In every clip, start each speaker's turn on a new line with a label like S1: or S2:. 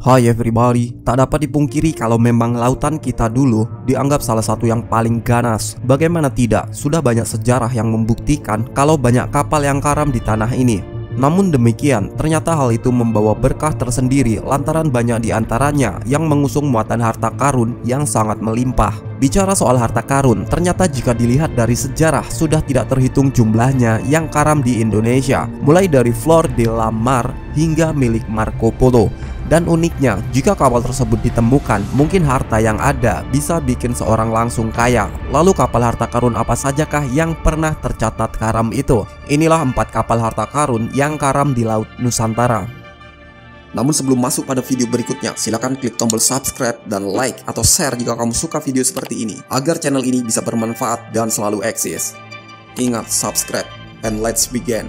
S1: Hai everybody, tak dapat dipungkiri kalau memang lautan kita dulu dianggap salah satu yang paling ganas. Bagaimana tidak, sudah banyak sejarah yang membuktikan kalau banyak kapal yang karam di tanah ini. Namun demikian, ternyata hal itu membawa berkah tersendiri lantaran banyak di antaranya yang mengusung muatan harta karun yang sangat melimpah. Bicara soal harta karun, ternyata jika dilihat dari sejarah sudah tidak terhitung jumlahnya yang karam di Indonesia, mulai dari Flor de la Mar hingga milik Marco Polo. Dan uniknya, jika kapal tersebut ditemukan, mungkin harta yang ada bisa bikin seorang langsung kaya. Lalu kapal harta karun apa sajakah yang pernah tercatat karam itu? Inilah 4 kapal harta karun yang karam di Laut Nusantara. Namun sebelum masuk pada video berikutnya, silakan klik tombol subscribe dan like atau share jika kamu suka video seperti ini, agar channel ini bisa bermanfaat dan selalu eksis. Ingat, subscribe, and let's begin.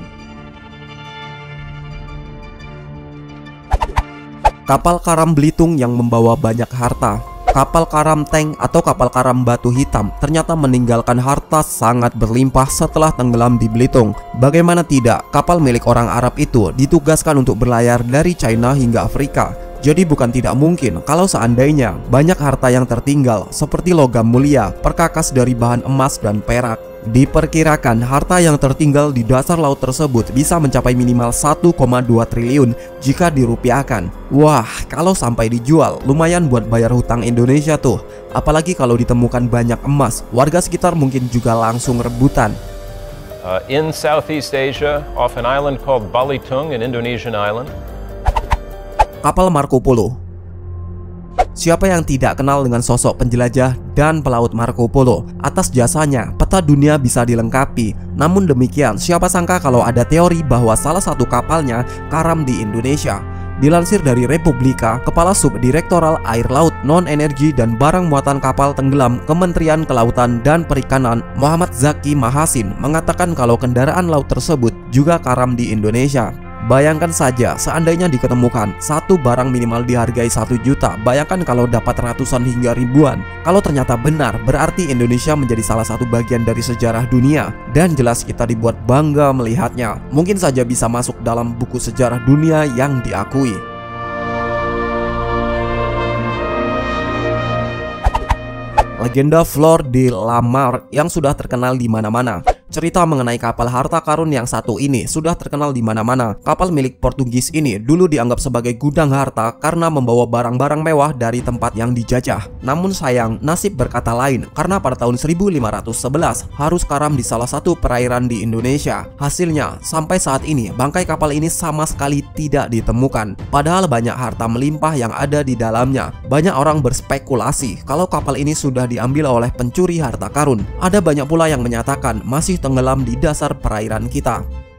S1: Kapal karam Belitung yang membawa banyak harta. Kapal karam tank atau kapal karam batu hitam ternyata meninggalkan harta sangat berlimpah setelah tenggelam di Belitung. Bagaimana tidak, kapal milik orang Arab itu ditugaskan untuk berlayar dari China hingga Afrika. Jadi bukan tidak mungkin kalau seandainya banyak harta yang tertinggal seperti logam mulia, perkakas dari bahan emas dan perak. Diperkirakan harta yang tertinggal di dasar laut tersebut bisa mencapai minimal 1,2 triliun jika dirupiahkan. Wah, kalau sampai dijual lumayan buat bayar hutang Indonesia tuh. Apalagi kalau ditemukan banyak emas, warga sekitar mungkin juga langsung rebutan.
S2: In Southeast Asia, off an island called Balitung, an Indonesian island.
S1: Kapal Marco Polo. Siapa yang tidak kenal dengan sosok penjelajah dan pelaut Marco Polo? Atas jasanya, peta dunia bisa dilengkapi. Namun demikian, siapa sangka kalau ada teori bahwa salah satu kapalnya karam di Indonesia. Dilansir dari Republika, Kepala Subdirektoral Air Laut, Non-Energi dan Barang Muatan Kapal Tenggelam Kementerian Kelautan dan Perikanan Muhammad Zaki Mahasin mengatakan kalau kendaraan laut tersebut juga karam di Indonesia. Bayangkan saja seandainya diketemukan satu barang minimal dihargai 1 juta. Bayangkan kalau dapat ratusan hingga ribuan. Kalau ternyata benar, berarti Indonesia menjadi salah satu bagian dari sejarah dunia. Dan jelas kita dibuat bangga melihatnya. Mungkin saja bisa masuk dalam buku sejarah dunia yang diakui. Legenda Flor de la Mar yang sudah terkenal di mana-mana. Cerita mengenai kapal harta karun yang satu ini sudah terkenal di mana-mana. Kapal milik Portugis ini dulu dianggap sebagai gudang harta karena membawa barang-barang mewah dari tempat yang dijajah. Namun sayang, nasib berkata lain karena pada tahun 1511 harus karam di salah satu perairan di Indonesia. Hasilnya, sampai saat ini bangkai kapal ini sama sekali tidak ditemukan. Padahal banyak harta melimpah yang ada di dalamnya. Banyak orang berspekulasi kalau kapal ini sudah diambil oleh pencuri harta karun. Ada banyak pula yang menyatakan masih tenggelam di dasar perairan kita.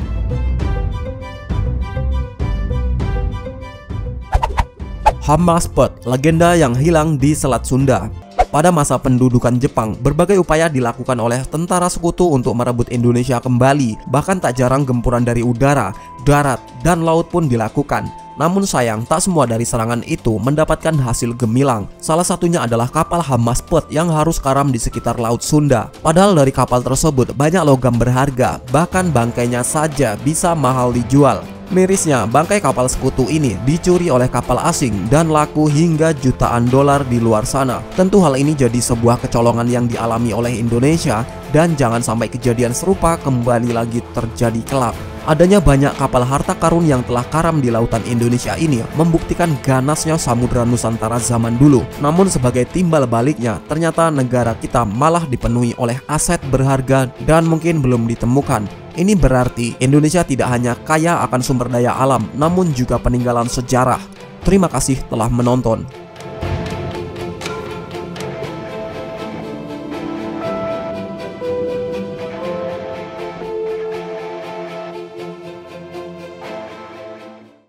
S1: Hammaspet, legenda yang hilang di Selat Sunda. Pada masa pendudukan Jepang, berbagai upaya dilakukan oleh tentara sekutu untuk merebut Indonesia kembali. Bahkan tak jarang gempuran dari udara, darat, dan laut pun dilakukan. Namun sayang, tak semua dari serangan itu mendapatkan hasil gemilang. Salah satunya adalah kapal Hammaspet yang harus karam di sekitar Laut Sunda. Padahal dari kapal tersebut banyak logam berharga, bahkan bangkainya saja bisa mahal dijual. Mirisnya, bangkai kapal sekutu ini dicuri oleh kapal asing dan laku hingga jutaan dolar di luar sana. Tentu hal ini jadi sebuah kecolongan yang dialami oleh Indonesia dan jangan sampai kejadian serupa kembali lagi terjadi kelak. Adanya banyak kapal harta karun yang telah karam di lautan Indonesia ini membuktikan ganasnya Samudra Nusantara zaman dulu. Namun sebagai timbal baliknya, ternyata negara kita malah dipenuhi oleh aset berharga dan mungkin belum ditemukan. Ini berarti Indonesia tidak hanya kaya akan sumber daya alam, namun juga peninggalan sejarah. Terima kasih telah menonton.